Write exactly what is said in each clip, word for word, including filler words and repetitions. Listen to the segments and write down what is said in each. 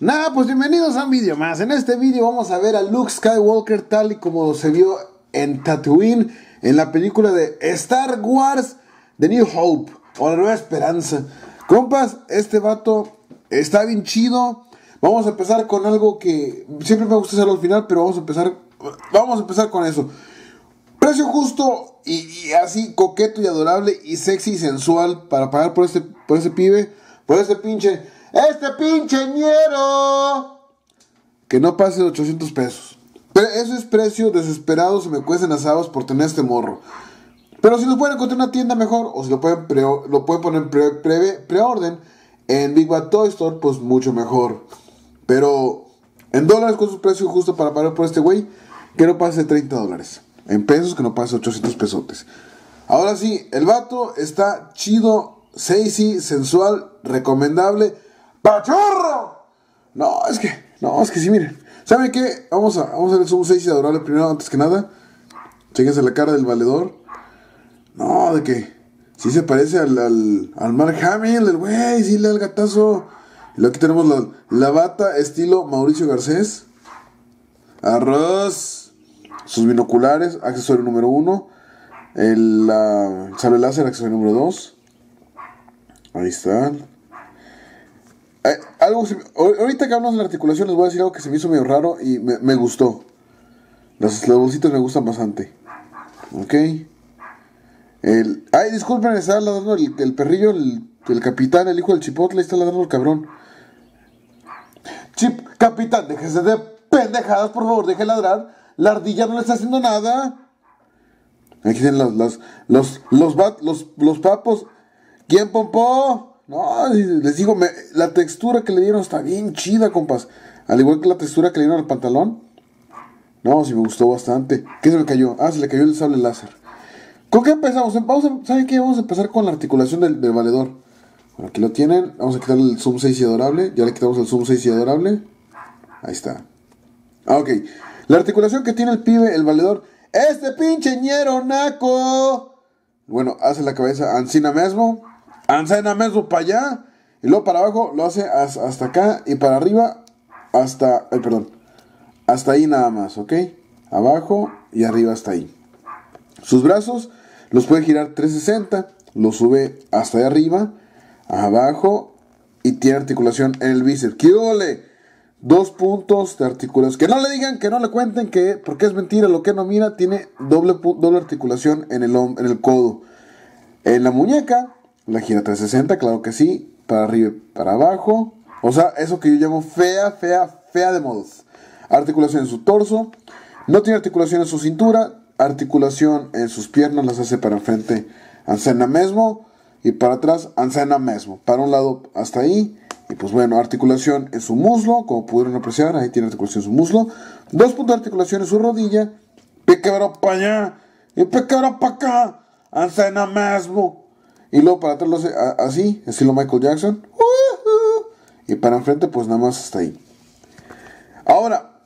Nada, pues bienvenidos a un video más. En este video vamos a ver a Luke Skywalker tal y como se vio en Tatooine en la película de Star Wars The New Hope o La Nueva Esperanza. Compas, este vato está bien chido. Vamos a empezar con algo que siempre me gusta hacerlo al final, pero vamos a empezar Vamos a empezar con eso. Precio justo y, y así coqueto y adorable y sexy y sensual para pagar por este, por ese pibe, por este pinche Este pinche ñero que no pase de ochocientos pesos. Pero eso es precio desesperado. Se me cuecen las habas por tener este morro. Pero si lo pueden encontrar en una tienda mejor, o si lo pueden, pre, lo pueden poner en pre, pre, preorden en Big Bad Toy Store, pues mucho mejor. Pero en dólares con su precio justo para pagar por este güey, que no pase de treinta dólares. En pesos, que no pase ochocientos pesotes. Ahora sí, el vato está chido, sexy, sensual, recomendable. ¡Pachorro! No, es que, no, es que sí, miren. ¿Saben qué? Vamos a, vamos a ver el Zoom seis y adorable primero, antes que nada. Chéquense la cara del valedor. No, de que sí se parece al, al, al Mark Hamill, el güey, sí le da el gatazo. Y luego aquí tenemos la, la bata estilo Mauricio Garcés. Arroz. Sus binoculares, accesorio número uno. El uh, sable láser, accesorio número dos. Ahí están. Eh, algo se, ahorita que hablamos de la articulación les voy a decir algo que se me hizo medio raro y me, me gustó. Los, los bolsitos me gustan bastante. Ok. El, ay, disculpen, está ladrando el, el perrillo, el, el capitán, el hijo del chipotle, está ladrando el cabrón. Chip, capitán, déjese de pendejadas, por favor, deje ladrar. La ardilla no le está haciendo nada. Aquí tienen los, los, los, los, bat, los, los papos. ¿Quién pompó? No, les digo, me, la textura que le dieron está bien chida, compas. Al igual que la textura que le dieron al pantalón. No, sí me gustó bastante. ¿Qué se le cayó? Ah, se le cayó el sable láser. ¿Con qué empezamos? Vamos a, ¿saben qué? Vamos a empezar con la articulación del, del valedor. Bueno, aquí lo tienen. Vamos a quitar el zoom seis y adorable. Ya le quitamos el zoom seis y adorable. Ahí está. Ah, ok. La articulación que tiene el pibe, el valedor. ¡Este pinche ñero naco! Bueno, hace la cabeza ancina mesmo. Ancina mesmo para allá. Y luego para abajo lo hace hasta acá. Y para arriba hasta... Ay, perdón. Hasta ahí nada más, ¿ok? Abajo y arriba hasta ahí. Sus brazos los puede girar trescientos sesenta. Los sube hasta ahí arriba. Abajo. Y tiene articulación en el bíceps. ¡Qué ole! Dos puntos de articulación. Que no le digan, que no le cuenten que, porque es mentira, lo que no mira, tiene doble, doble articulación en el, en el codo. En la muñeca, la gira trescientos sesenta, claro que sí. Para arriba y para abajo. O sea, eso que yo llamo fea, fea, fea de modos. Articulación en su torso. No tiene articulación en su cintura. Articulación en sus piernas, las hace para enfrente, ancena mesmo. Y para atrás, ancena mesmo. Para un lado, hasta ahí. Y pues bueno, articulación en su muslo, como pudieron apreciar, ahí tiene articulación en su muslo. Dos puntos de articulación en su rodilla. Pequebra para allá. Y pequebra para acá. Ancena mesmo. Y luego para atrás lo hace así, estilo Michael Jackson. Uh-huh. Y para enfrente, pues nada más hasta ahí. Ahora,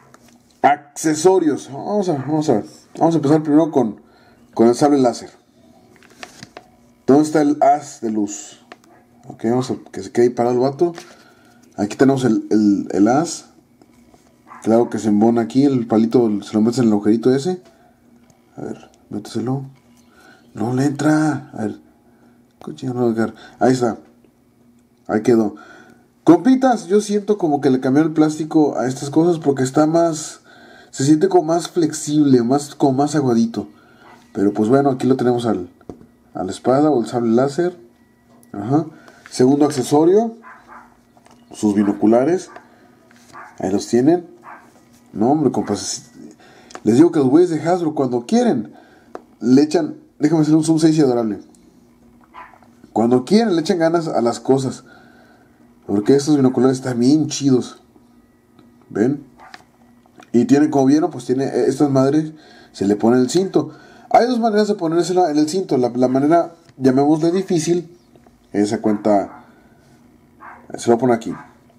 accesorios. Vamos a ver, vamos a ver. Vamos a empezar primero con, con el sable láser. ¿Dónde está el haz de luz? Ok, vamos a que se quede ahí parado el vato. Aquí tenemos el, el, el haz. Claro que se embona aquí. El palito se lo metes en el agujerito ese. A ver, méteselo. No le entra. A ver. Cochino, no lo ahí está. Ahí quedó. Compitas, yo siento como que le cambiaron el plástico a estas cosas porque está más... Se siente como más flexible, más, como más aguadito. Pero pues bueno, aquí lo tenemos al, a la espada o el sable láser. Ajá. Segundo accesorio, sus binoculares. Ahí los tienen. No, hombre, compas. Les digo que los güeyes de Hasbro, cuando quieren, le echan. Déjame hacer un zoom seis y adorable. Cuando quieren, le echan ganas a las cosas. Porque estos binoculares están bien chidos. ¿Ven? Y tienen, como vieron, pues tiene estas madres. Se le pone el cinto. Hay dos maneras de ponérsela en el cinto. La, la manera, llamémosle difícil. Esa cuenta se lo pone aquí.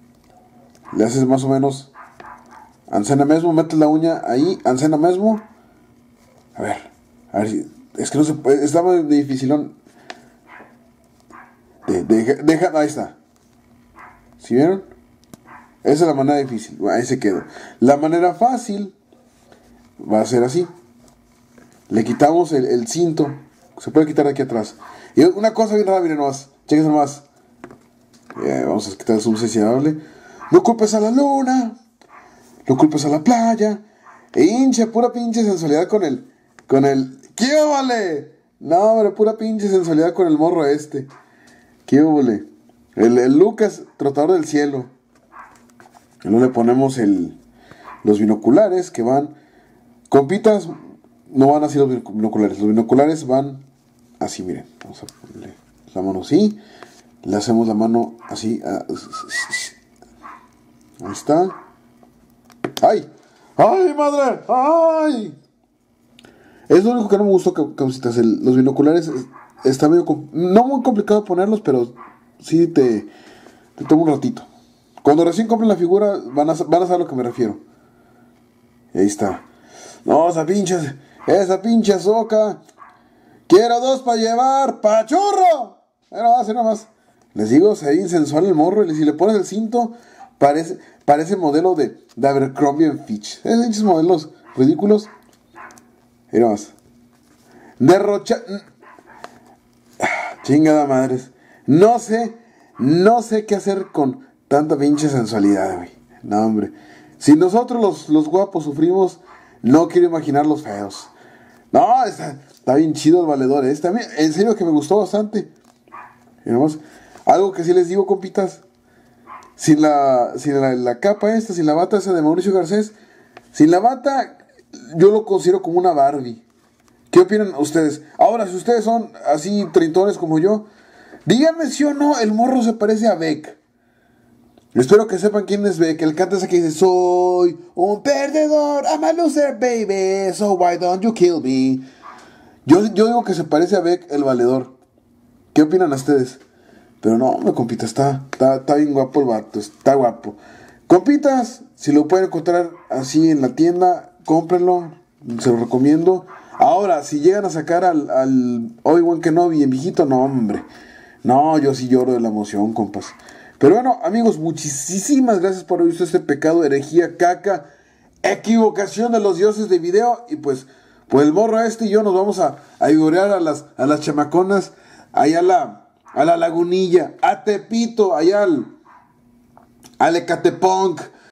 Le haces más o menos ancena mesmo, metes la uña ahí, ancena mesmo. A ver, a ver si. Es que no se puede. Está muy dificilón. De, de, deja, ahí está. ¿Sí vieron? Esa es la manera difícil. Bueno, ahí se quedó. La manera fácil va a ser así. Le quitamos el, el cinto. Se puede quitar de aquí atrás. Y una cosa bien rara, miren nomás. Chequense nomás. Eh, vamos a quitar el zoom sensible. No culpes a la luna. No culpes a la playa. E hincha, pura pinche sensualidad con el... Con el... ¿Qué vale? No, hombre, pura pinche sensualidad con el morro este. ¿Qué vale? El, el Lucas, trotador del cielo. Y luego le ponemos el... Los binoculares que van... Compitas, no van así los binoculares. Los binoculares van así, miren. Vamos a ponerle la mano así. Le hacemos la mano así. Ahí está. ¡Ay! ¡Ay, madre! ¡Ay! Es lo único que no me gustó, causitas. El, los binoculares está medio... No muy complicado ponerlos, pero sí te, te toma un ratito. Cuando recién compren la figura, van a, van a saber a lo que me refiero. Y ahí está. No, esa pinche... Esa pinche soca. Quiero dos para llevar. ¡Pachurro! Pero así nomás. Les digo, se ve insensual el morro. Y si le pones el cinto, parece, parece modelo de, de Abercrombie and Fitch. Esos pinches modelos ridículos. Mira más. Derrocha... Chingada madres. No sé, no sé qué hacer con tanta pinche sensualidad, güey. No, hombre. Si nosotros los, los guapos sufrimos, no quiero imaginar los feos. No, está, está bien chido el valedor, ¿eh? También, en serio que me gustó bastante. Mira más. Algo que sí les digo, compitas. Sin la, sin la, la capa esta, sin la bata esa de Mauricio Garcés, sin la bata... Yo lo considero como una Barbie. ¿Qué opinan ustedes? Ahora, si ustedes son así treintones como yo, díganme si o no el morro se parece a Beck. Espero que sepan quién es Beck. El canta ese que dice: soy un perdedor, I'm a loser, baby, so why don't you kill me. Yo, yo digo que se parece a Beck, el valedor. ¿Qué opinan ustedes? Pero no, me compita, está, está, está bien guapo el vato, está guapo. Compitas, si lo pueden encontrar así en la tienda, cómprenlo, se lo recomiendo. Ahora, si llegan a sacar al, al Obi-Wan Kenobi en viejito, no, hombre. No, yo sí lloro de la emoción, compas. Pero bueno, amigos, muchísimas gracias por haber visto este pecado, herejía, caca, equivocación de los dioses de video. Y pues, pues el morro este y yo nos vamos a, a vigorear a las, a las chamaconas, allá a la, a la Lagunilla, a Tepito, allá al, al Ecatepunk.